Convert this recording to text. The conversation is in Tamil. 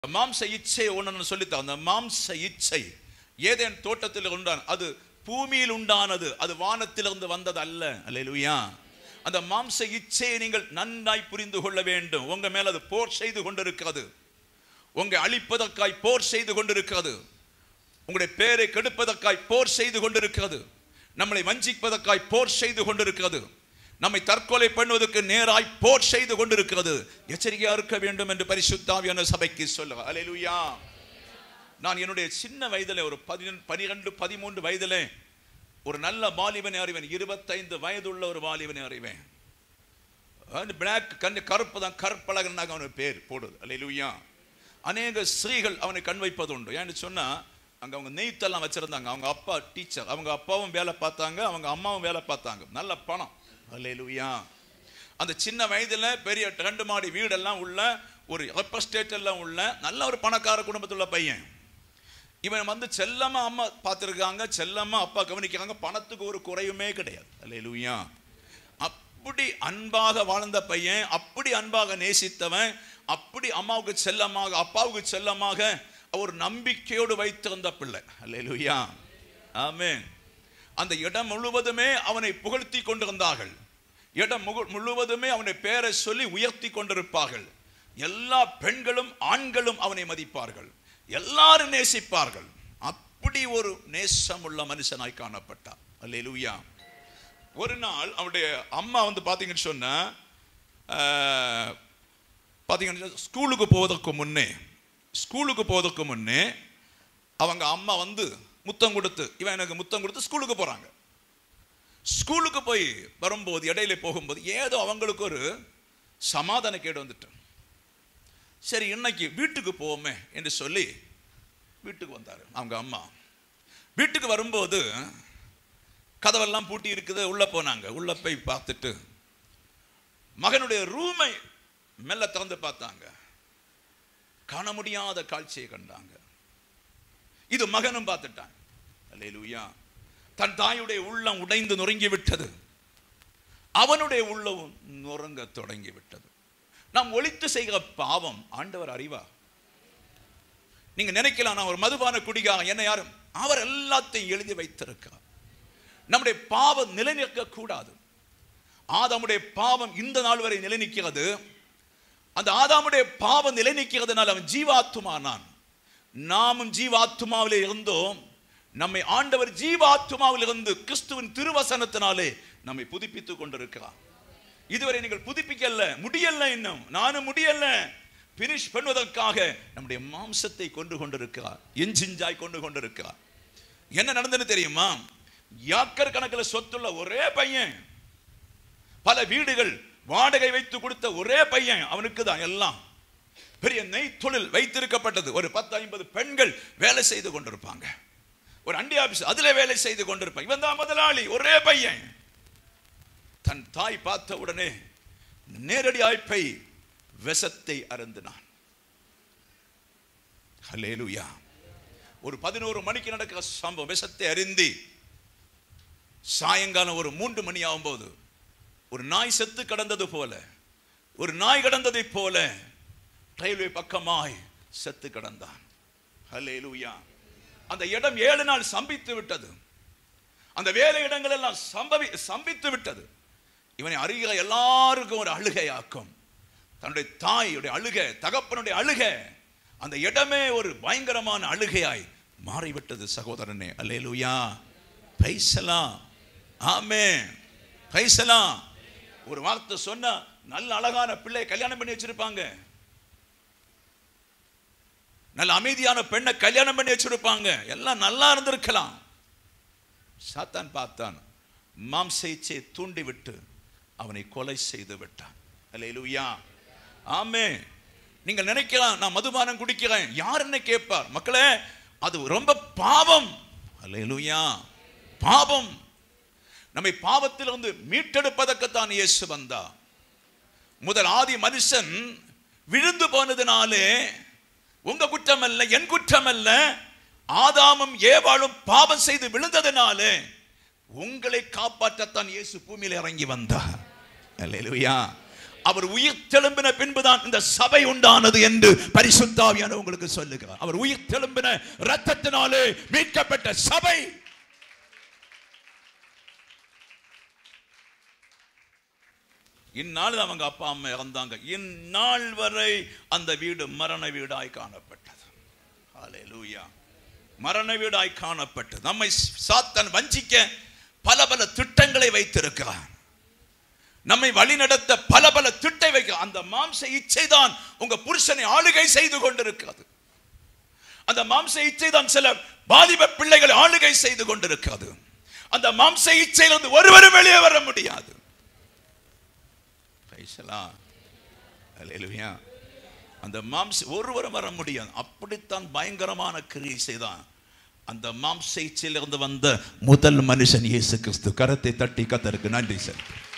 மாம்ச இச்சை ஒன்று சொல்லித்தான். அந்த மாம்ச இச்சை ஏதேன் தோட்டத்தில் உண்டான, அது பூமியில் உண்டானது, அது வானத்திலிருந்து வந்தது அல்ல. அல்லேலூயா. அந்த மாம்ச இச்சையை நீங்கள் நன்றாய் புரிந்து கொள்ள வேண்டும். உங்க மேல அது போர் செய்து கொண்டிருக்கிறது. உங்களை அழிப்பதற்காய் போர் செய்து கொண்டிருக்கிறது. உங்களுடைய பேரை கெடுப்பதற்காய் போர் செய்து கொண்டிருக்கிறது. நம்மளை வஞ்சிப்பதற்காய் போர் செய்து கொண்டிருக்கிறது. நம்மை தற்கொலை பண்ணுவதற்கு நேராய் போர் செய்து கொண்டிருக்கிறது. எச்சரிக்கையா இருக்க வேண்டும் என்று பரிசுத்த ஆவியான சபைக்கு சொல்லுங்க. அல்லேலூயா. நான் என்னுடைய சின்ன வயதில் ஒரு 12-13 வயதில் ஒரு நல்ல வாலிபனை அறிவேன். 25 வயதுள்ள ஒரு வாலிபனை அறிவேன். பிளாக் கண்ணு கருப்பு தான், கற்பழகனாக அவனுக்கு பேர் போடுது. அல்லேலூயா. அநேக ஸ்திரீகள் அவனை கண் வைப்பது உண்டு. ஏன்னு சொன்னா அங்க அவங்க நெய்த்தெல்லாம் வச்சிருந்தாங்க. அவங்க அப்பா டீச்சர், அவங்க அப்பாவும் வேலை பார்த்தாங்க, அவங்க அம்மாவும் வேலை பார்த்தாங்க. நல்ல பணம். அல்லேலூயா. அந்த சின்ன வயதுல பெரிய 2 மாடி வீடெல்லாம் உள்ள, ஒரு ரெப்ரஸ்டேட் எல்லாம் உள்ள நல்ல ஒரு பணக்கார குடும்பத்துள்ள பையன். இவன் வந்து செல்லமா அம்மா பார்த்துருக்காங்க, செல்லமா அப்பா கவனிக்கிறாங்க. பணத்துக்கு ஒரு குறையுமே கிடையாது. அல்லேலூயா. அப்படி அன்பாக வாழ்ந்த பையன், அப்படி அன்பாக நேசித்தவன், அப்படி அம்மாவுக்கு செல்லமாக அப்பாவுக்கு செல்லமாக ஒரு நம்பிக்கையோடு வைத்திருந்த பிள்ளை. அல்லேலூயா. ஆமென். அந்த இடம் முழுவதுமே அவனை புகழ்த்தி கொண்டிருந்தார்கள். இடம் முழுவதுமே அவனை பேரை சொல்லி உயர்த்தி கொண்டிருப்பார்கள். எல்லா பெண்களும் ஆண்களும் அவனை மதிப்பார்கள், எல்லாரும் நேசிப்பார்கள். அப்படி ஒரு நேசம் உள்ள மனுஷனாய் காணப்பட்டார். அல்லேலூயா. ஒரு நாள் அவனுடைய அம்மா வந்து பார்த்தீங்கன்னு சொன்னா, பார்த்தீங்கன்னா ஸ்கூலுக்கு போவதற்கு முன்னே அவங்க அம்மா வந்து முத்தம் கொடுத்து, இவன் எனக்கு முத்தம் கொடுத்து ஸ்கூலுக்கு போறாங்க. ஸ்கூலுக்கு போய் வரும்போது இடையில போகும்போது ஏதோ அவங்களுக்கு ஒரு சமாதான கேடு வந்துட்டு, சரி இன்னைக்கு வீட்டுக்கு போவோமே என்று சொல்லி வீட்டுக்கு வந்தாரு. அவங்க அம்மா வீட்டுக்கு வரும்போது கதவெல்லாம் பூட்டி இருக்குது. உள்ள போனாங்க. உள்ள போய் பார்த்துட்டு மகனுடைய ரூமை மெல்ல திறந்து பார்த்தாங்க. காண முடியாத காட்சியை கண்டாங்க. இது மகனும் பார்த்துட்டான். அல்லேலூயா. தன் தாயுடைய உள்ளம் உடைந்து நொறுங்கி விட்டது. அவனுடைய உள்ளம் நொறுங்க தொடங்கி விட்டது. நாம் ஒளித்து செய்கிற பாவம் ஆண்டவர் அறிவா? நீங்க நினைக்கலாம் நான் ஒரு மதுபான குடிகாரன், என்ன யாரும், அவர் எல்லாத்தையும் எழுதி வைத்திருக்கிறார். நம்முடைய பாவம் நிலைநிற்க கூடாது. ஆதாமுடைய பாவம் இந்த நாள் வரை நிலைநிற்கிறது. அந்த ஆதாமுடைய பாவம் நிலைநிற்கிறதுனால அவன் ஜீவாத்துமானான். நாமும் ஜீவாத்துமாவிலே இருந்தோம். நம்மை ஆண்டவர் ஜீவாத்துமாவில் இருந்து கிறிஸ்துவின் திருவசனத்தினாலே நம்மை புதுப்பித்துக் கொண்டிருக்கிறார். இதுவரை நீங்கள் புதுப்பிக்கல, முடியல, இன்னும் நானும் முடியல. பினிஷ் பண்ணுவதற்காக நம்முடைய மாம்சத்தை கொண்டிருக்கிறார், இஞ்சிஞ்சாய் கொண்டிருக்கிறார். என்ன நடந்ததுன்னு தெரியுமா? ஏக்கர் கணக்கில் சொத்துள்ள ஒரே பையன், பல வீடுகள் வாடகை வைத்து கொடுத்த ஒரே பையன், அவனுக்கு தான் எல்லாம். பெரிய நெய் தொழில் வைத்திருக்கப்பட்டது. ஒரு 10-50 பெண்கள் வேலை செய்து கொண்டிருப்பாங்க. ஒரு அண்டி ஆபீஸ், அதுல வேலை செய்து கொண்டிருப்பாங்க. இவன் தான் முதலாளி, ஒரே பையன். தன் தாய் பார்த்த உடனே நேரடியாய் போய் விஷத்தை அருந்தினான். ஹல்லேலூயா. ஒரு 11 மணிக்கு நடக்கிற சம்பவம். விஷத்தை அருந்தி சாயங்காலம் ஒரு 3 மணி ஆகும்போது ஒரு நாய் செத்து கடந்தது போல, ஒரு நாய் கடந்ததை போல ரயில்வே பக்கமாய் செத்து கடந்தான். ஹல்லேலூயா. அந்த இடம் 7 நாள் சம்பித்து விட்டது. அந்த வேலை இடங்கள் எல்லாம் சம்பித்து விட்டது. இவனை அறிகிற எல்லாருக்கும் ஒரு அழுகையாக்கும். தன்னுடைய தாயுடைய அழுகை, தகப்பனுடைய அழுகை, அந்த இடமே ஒரு பயங்கரமான அழுகையாய் மாறிவிட்டது சகோதரனே. அல்லேலூயா. Praise the Lord. ஆமென். Praise the Lord. ஒரு வார்த்தை சொன்னா நல்ல அழகான பிள்ளை கல்யாணம் பண்ணி வச்சிருப்பாங்க, நல்ல அமைதியான பெண்ணை கல்யாணம் பண்ணி வச்சிருப்பாங்க, எல்லாம் நல்லா இருந்திருக்கலாம். சாத்தான் பார்த்தான், மாம்ச இச்சையை தூண்டி விட்டு அவனை கொலை செய்து விட்டான். அல்லேலூயா. ஆமென். நீங்கள் நினைக்கலாம் நான் மதுபானம் குடிக்கிறேன், யார் என்ன கேட்பார்? மக்களே, அது ரொம்ப பாவம். அல்லேலூயா. பாவம். நம்மை பாவத்திலிருந்து மீட்டெடுப்பதற்குத்தான் இயேசு வந்தார். முதல் ஆதி மனுஷன் விழுந்து போனதுனாலே, உங்க குற்றம் அல்ல, என் குற்றம் அல்ல, ஆதாமும் ஏவாளும் பாவம் செய்து விழுந்ததுனாலே உங்களை காப்பாற்றத்தான் இயேசு பூமியில் இறங்கி வந்தார். அல்லேலூயா. அவர் உயிர் தெழும்பின பின்புதான் இந்த சபை உண்டானது என்று பரிசுத்த ஆவியானவர் உங்களுக்கு சொல்லுகிறார். அவர் உயிர் தெழும்பின இரத்தத்தினாலே மீட்கப்பட்ட சபை. இந்நாள் அவங்க அப்பா அம்மா இறந்தாங்க, இந்நாள் வரை அந்த வீடு மரண வீடாய் காணப்பட்டது. ஹல்லேலூயா. மரண வீடாய் காணப்பட்டது. நம்மை சாத்தான் வஞ்சிக்க பல பல திட்டங்களை வைத்திருக்கிறான். நம்மை வழிநடத்த பல பல திட்டை வைக்க. அந்த மாம்ச இச்சை தான் உங்க புருஷனை ஆளுகை செய்து கொண்டிருக்கிறது. அந்த மாம்ச இச்சை தான் சில வாலிப பிள்ளைகளை ஆளுகை செய்து கொண்டிருக்கிறது. அந்த மாம்ச இச்சையிலிருந்து ஒருவரும் வெளியே வர முடியாது. அந்த மாம்ச ஒருவரும் வர முடியாது. அப்படித்தான் பயங்கரமான கிரியை செய்தான். அந்த மாம்ச இச்சையிலிருந்து வந்த முதல் மனுஷன் இயேசு கிறிஸ்து. கரத்தை தட்டி கர்த்தருக்கு நன்றி சார்.